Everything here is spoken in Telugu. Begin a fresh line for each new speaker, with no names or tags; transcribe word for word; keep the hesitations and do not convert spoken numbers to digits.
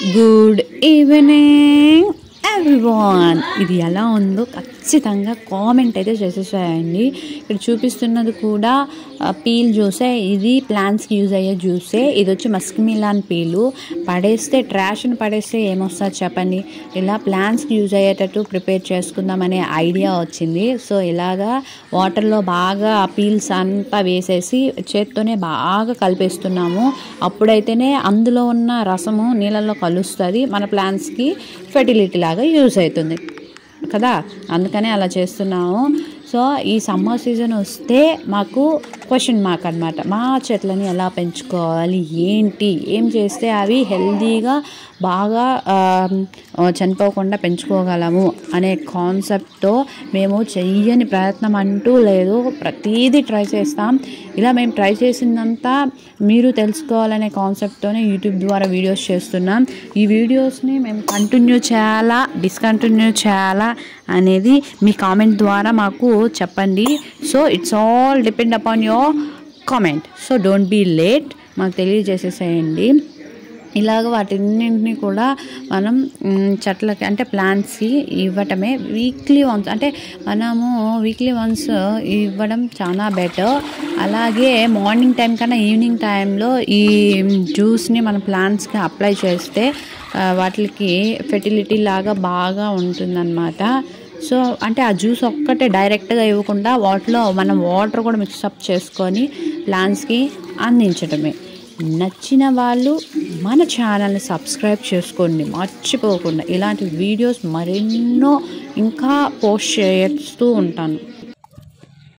Good evening everyone. ఇది ఎలా ఉందో ఖచ్చితంగా కామెంట్ అయితే చేసేసాయండి. ఇక్కడ చూపిస్తున్నది కూడా పీల్ జ్యూసే. ఇది ప్లాంట్స్కి యూజ్ అయ్యే జ్యూసే. ఇది వచ్చి మస్క్ మిలాన్ పీలు. పడేస్తే ట్రాష్ని పడేస్తే ఏమొస్తుంది చెప్పండి. ఇలా ప్లాంట్స్కి యూజ్ అయ్యేటట్టు ప్రిపేర్ చేసుకుందామనే ఐడియా వచ్చింది. సో ఇలాగా వాటర్లో బాగా పీల్స్ అంతా వేసేసి చేత్తోనే బాగా కలిపేస్తున్నాము. అప్పుడైతేనే అందులో ఉన్న రసము నీళ్ళల్లో కలుస్తుంది, మన ప్లాంట్స్కి ఫెర్టిలిటీ లాగా యూజ్ అవుతుంది కదా. అందుకనే అలా చేస్తున్నాము. సో ఈ సమ్మర్ సీజన్ వస్తే మాకు క్వశ్చన్ మార్క్ అనమాట. మా చెట్లని ఎలా పెంచుకోవాలి, ఏంటి, ఏం చేస్తే అవి హెల్తీగా బాగా చనిపోకుండా పెంచుకోగలము అనే కాన్సెప్ట్తో మేము చెయ్యని ప్రయత్నం అంటూ లేదు. ప్రతీదీ ట్రై చేస్తాం. ఇలా మేము ట్రై చేసిందంతా మీరు తెలుసుకోవాలనే కాన్సెప్ట్తోనే యూట్యూబ్ ద్వారా వీడియోస్ చేస్తున్నాం. ఈ వీడియోస్ని మేము కంటిన్యూ చేయాలా, డిస్కంటిన్యూ చేయాలా అనేది మీ కామెంట్ ద్వారా మాకు చెప్పండి. So it's all depend upon your comment. So don't be late, మాకు తెలియజేసేసేయండి. ఇలాగ వాటిన్నింటినీ కూడా మనం చెట్లకి అంటే ప్లాంట్స్కి ఇవ్వటమే వీక్లీ వన్స్. అంటే మనము వీక్లీ వన్స్ ఇవ్వడం చాలా బెటర్. అలాగే మార్నింగ్ టైం కన్నా ఈవినింగ్ టైంలో ఈ జ్యూస్ని మన ప్లాంట్స్కి అప్లై చేస్తే వాటికి ఫెర్టిలిటీ లాగా బాగా ఉంటుందన్నమాట. సో అంటే ఆ జ్యూస్ ఒక్కటే డైరెక్ట్గా ఇవ్వకుండా వాటిలో మనం వాటర్ కూడా మిక్సప్ చేసుకొని ప్లాంట్స్కి అందించడమే. నచ్చిన వాళ్ళు మన ఛానల్ని సబ్స్క్రైబ్ చేసుకోండి మర్చిపోకుండా. ఇలాంటి వీడియోస్ మరెన్నో ఇంకా పోస్ట్ చేస్తూ ఉంటాను.